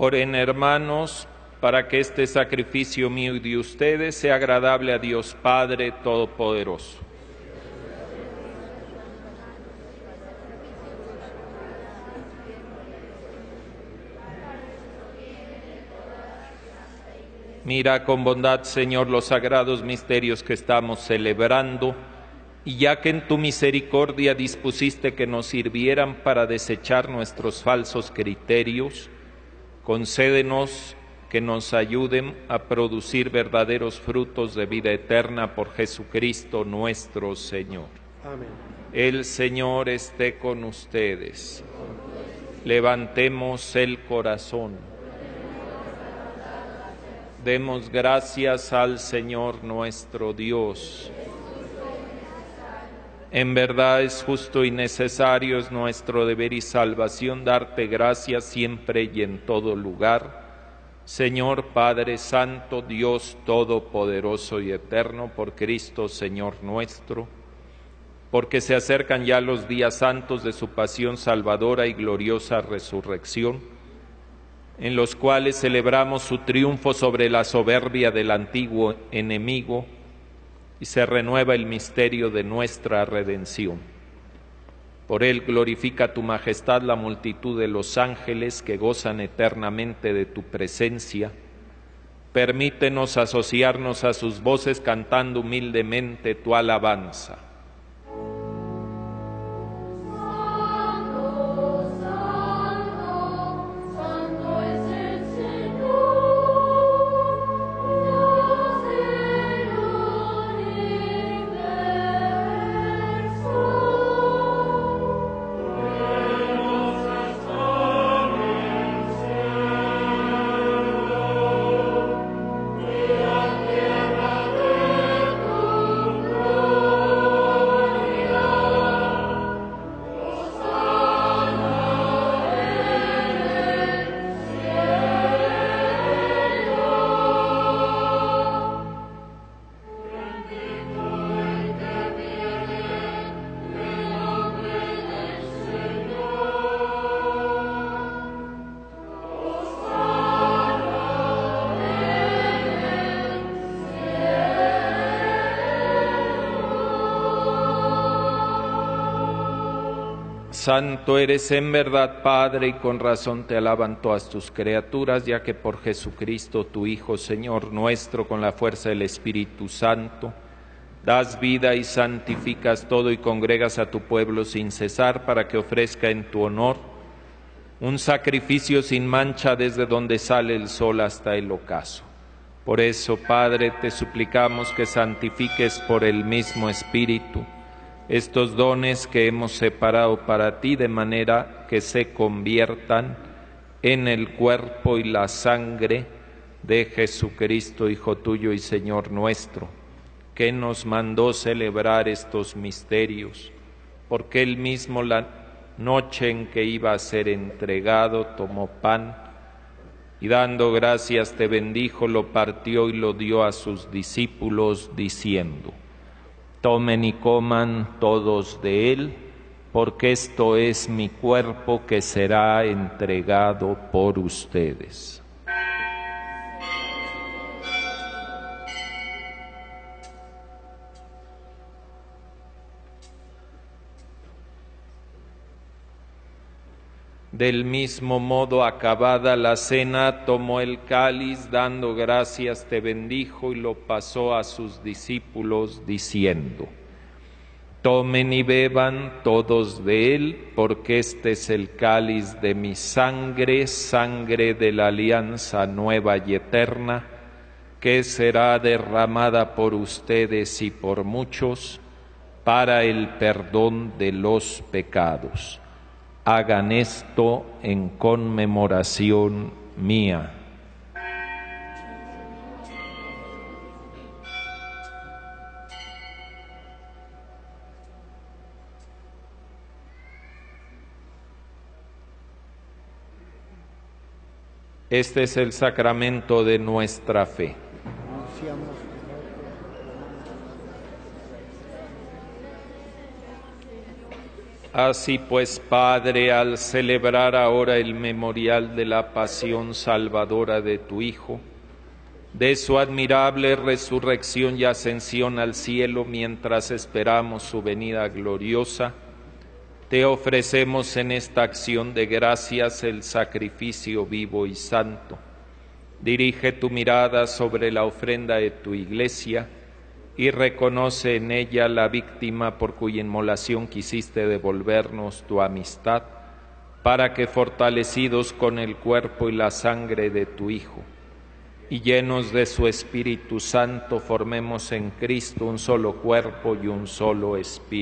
Oren, hermanos, para que este sacrificio mío y de ustedes sea agradable a Dios Padre Todopoderoso. Mira con bondad, Señor, los sagrados misterios que estamos celebrando, y ya que en tu misericordia dispusiste que nos sirvieran para desechar nuestros falsos criterios, concédenos que nos ayuden a producir verdaderos frutos de vida eterna por Jesucristo nuestro Señor. Amén. El Señor esté con ustedes. Levantemos el corazón. Demos gracias al Señor nuestro Dios. En verdad es justo y necesario, es nuestro deber y salvación darte gracias siempre y en todo lugar. Señor Padre Santo, Dios Todopoderoso y Eterno, por Cristo Señor nuestro, porque se acercan ya los días santos de su pasión salvadora y gloriosa resurrección, en los cuales celebramos su triunfo sobre la soberbia del antiguo enemigo y se renueva el misterio de nuestra redención. Por él glorifica tu majestad la multitud de los ángeles que gozan eternamente de tu presencia. Permítenos asociarnos a sus voces cantando humildemente tu alabanza. Santo eres en verdad, Padre, y con razón te alaban todas tus criaturas, ya que por Jesucristo, tu Hijo, Señor nuestro, con la fuerza del Espíritu Santo, das vida y santificas todo y congregas a tu pueblo sin cesar para que ofrezca en tu honor un sacrificio sin mancha desde donde sale el sol hasta el ocaso. Por eso, Padre, te suplicamos que santifiques por el mismo Espíritu estos dones que hemos separado para ti, de manera que se conviertan en el cuerpo y la sangre de Jesucristo, Hijo tuyo y Señor nuestro, que nos mandó celebrar estos misterios, porque él mismo la noche en que iba a ser entregado tomó pan y dando gracias te bendijo, lo partió y lo dio a sus discípulos diciendo: tomen y coman todos de él, porque esto es mi cuerpo que será entregado por ustedes. Del mismo modo, acabada la cena, tomó el cáliz, dando gracias te bendijo y lo pasó a sus discípulos diciendo: tomen y beban todos de él, porque este es el cáliz de mi sangre, sangre de la alianza nueva y eterna, que será derramada por ustedes y por muchos para el perdón de los pecados. Hagan esto en conmemoración mía. Este es el sacramento de nuestra fe. Así pues, Padre, al celebrar ahora el memorial de la pasión salvadora de tu Hijo, de su admirable resurrección y ascensión al cielo mientras esperamos su venida gloriosa, te ofrecemos en esta acción de gracias el sacrificio vivo y santo. Dirige tu mirada sobre la ofrenda de tu Iglesia y reconoce en ella la víctima por cuya inmolación quisiste devolvernos tu amistad, para que fortalecidos con el cuerpo y la sangre de tu Hijo, y llenos de su Espíritu Santo, formemos en Cristo un solo cuerpo y un solo espíritu.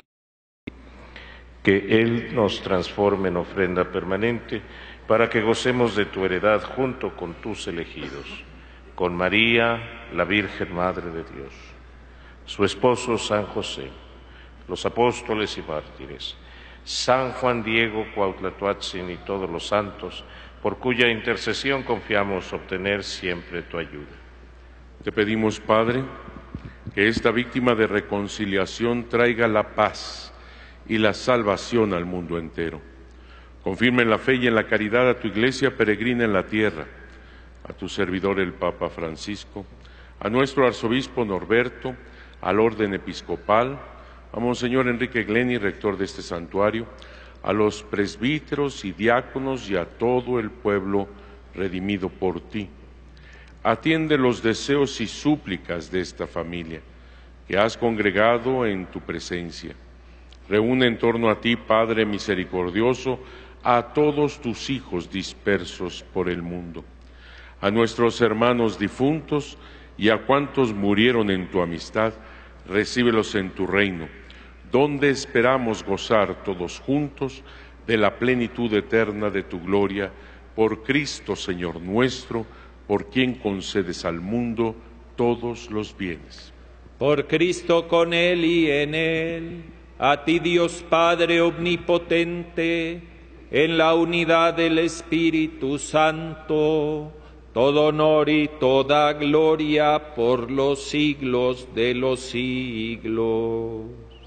Que Él nos transforme en ofrenda permanente, para que gocemos de tu heredad junto con tus elegidos, con María, la Virgen Madre de Dios, su esposo San José, los apóstoles y mártires, San Juan Diego Cuauhtlatoatzin y todos los santos, por cuya intercesión confiamos obtener siempre tu ayuda. Te pedimos, Padre, que esta víctima de reconciliación traiga la paz y la salvación al mundo entero. Confirma en la fe y en la caridad a tu Iglesia peregrina en la tierra, a tu servidor el Papa Francisco, a nuestro arzobispo Norberto, al orden episcopal, a Monseñor Enrique Gleni, rector de este santuario, a los presbíteros y diáconos y a todo el pueblo redimido por ti. Atiende los deseos y súplicas de esta familia que has congregado en tu presencia. Reúne en torno a ti, Padre misericordioso, a todos tus hijos dispersos por el mundo, a nuestros hermanos difuntos y a cuantos murieron en tu amistad, recíbelos en tu reino, donde esperamos gozar todos juntos de la plenitud eterna de tu gloria, por Cristo Señor nuestro, por quien concedes al mundo todos los bienes. Por Cristo, con Él y en Él, a ti Dios Padre omnipotente, en la unidad del Espíritu Santo, todo honor y toda gloria por los siglos de los siglos.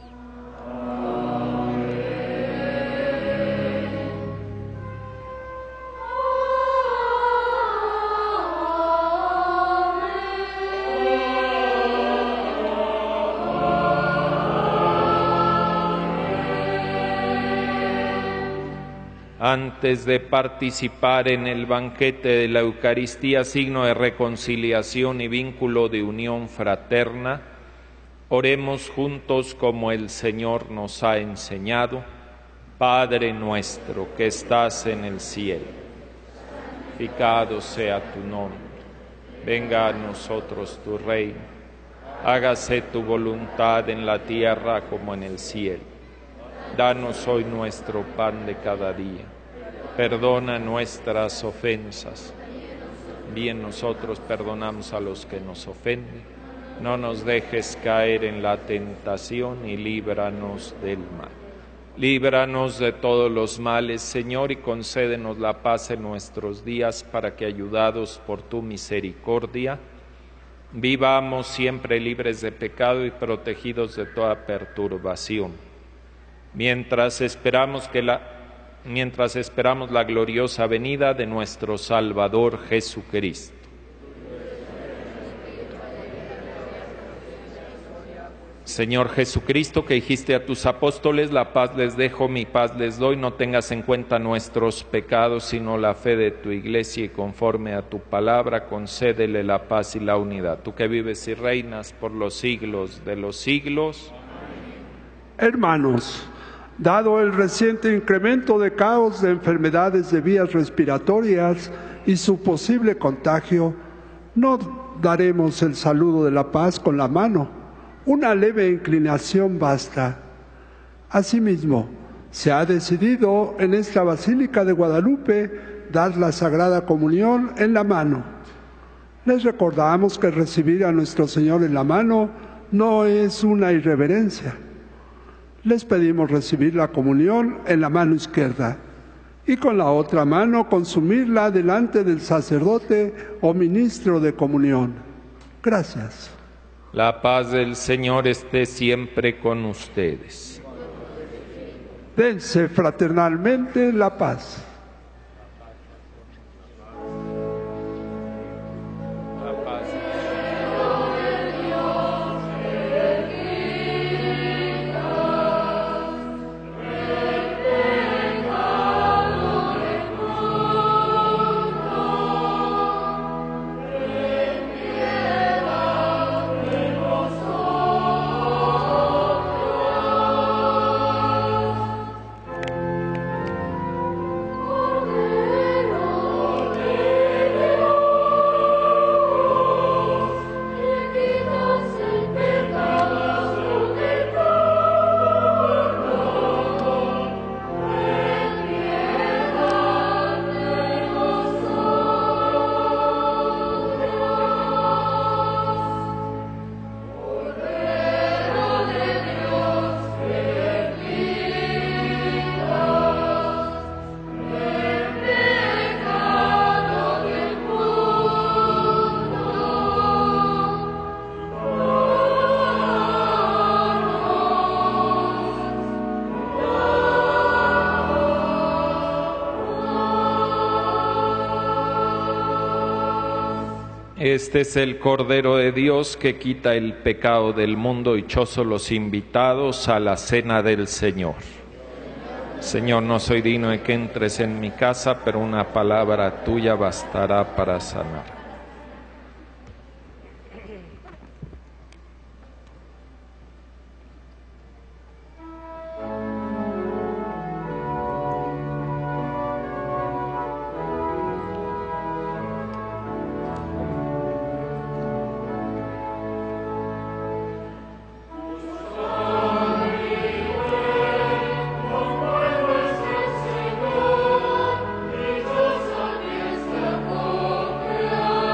Antes de participar en el banquete de la Eucaristía, signo de reconciliación y vínculo de unión fraterna, oremos juntos como el Señor nos ha enseñado. Padre nuestro que estás en el cielo, santificado sea tu nombre. Venga a nosotros tu reino. Hágase tu voluntad en la tierra como en el cielo. Danos hoy nuestro pan de cada día. Perdona nuestras ofensas. Bien nosotros perdonamos a los que nos ofenden. No nos dejes caer en la tentación y líbranos del mal. Líbranos de todos los males, Señor, y concédenos la paz en nuestros días, para que, ayudados por tu misericordia, vivamos siempre libres de pecado y protegidos de toda perturbación. Mientras esperamos que la mientras esperamos la gloriosa venida de nuestro Salvador Jesucristo. Señor Jesucristo, que dijiste a tus apóstoles, la paz les dejo, mi paz les doy, no tengas en cuenta nuestros pecados, sino la fe de tu Iglesia, y conforme a tu palabra, concédele la paz y la unidad. Tú que vives y reinas por los siglos de los siglos. Hermanos, dado el reciente incremento de casos de enfermedades de vías respiratorias y su posible contagio, no daremos el saludo de la paz con la mano. Una leve inclinación basta. Asimismo, se ha decidido en esta Basílica de Guadalupe dar la Sagrada Comunión en la mano. Les recordamos que recibir a nuestro Señor en la mano no es una irreverencia. Les pedimos recibir la comunión en la mano izquierda y con la otra mano consumirla delante del sacerdote o ministro de comunión. Gracias. La paz del Señor esté siempre con ustedes. Dense fraternalmente la paz. Este es el Cordero de Dios que quita el pecado del mundo. Dichosos los invitados a la cena del Señor. Señor, no soy digno de que entres en mi casa, pero una palabra tuya bastará para sanar. Señor,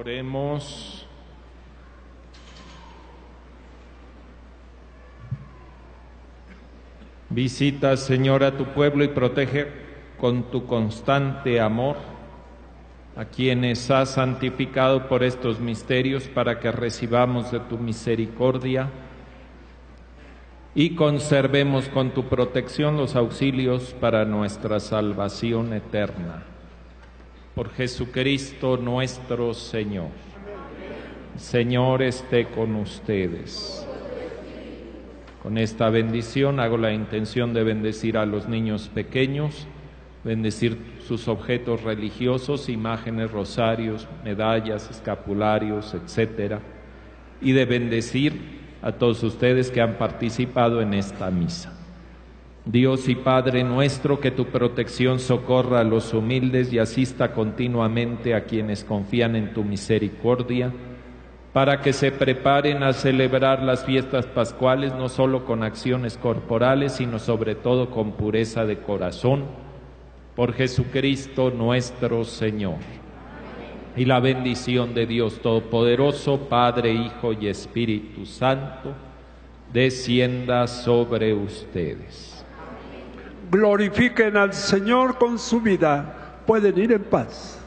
Oremos. Visita, Señor, a tu pueblo y protege con tu constante amor a quienes has santificado por estos misterios para que recibamos de tu misericordia y conservemos con tu protección los auxilios para nuestra salvación eterna. Por Jesucristo nuestro Señor. Señor esté con ustedes. Con esta bendición hago la intención de bendecir a los niños pequeños, bendecir sus objetos religiosos, imágenes, rosarios, medallas, escapularios, etcétera, y de bendecir a todos ustedes que han participado en esta misa. Dios y Padre nuestro, que tu protección socorra a los humildes y asista continuamente a quienes confían en tu misericordia, para que se preparen a celebrar las fiestas pascuales no solo con acciones corporales, sino sobre todo con pureza de corazón, por Jesucristo nuestro Señor. Y la bendición de Dios Todopoderoso, Padre, Hijo y Espíritu Santo, descienda sobre ustedes. Glorifiquen al Señor con su vida. Pueden ir en paz.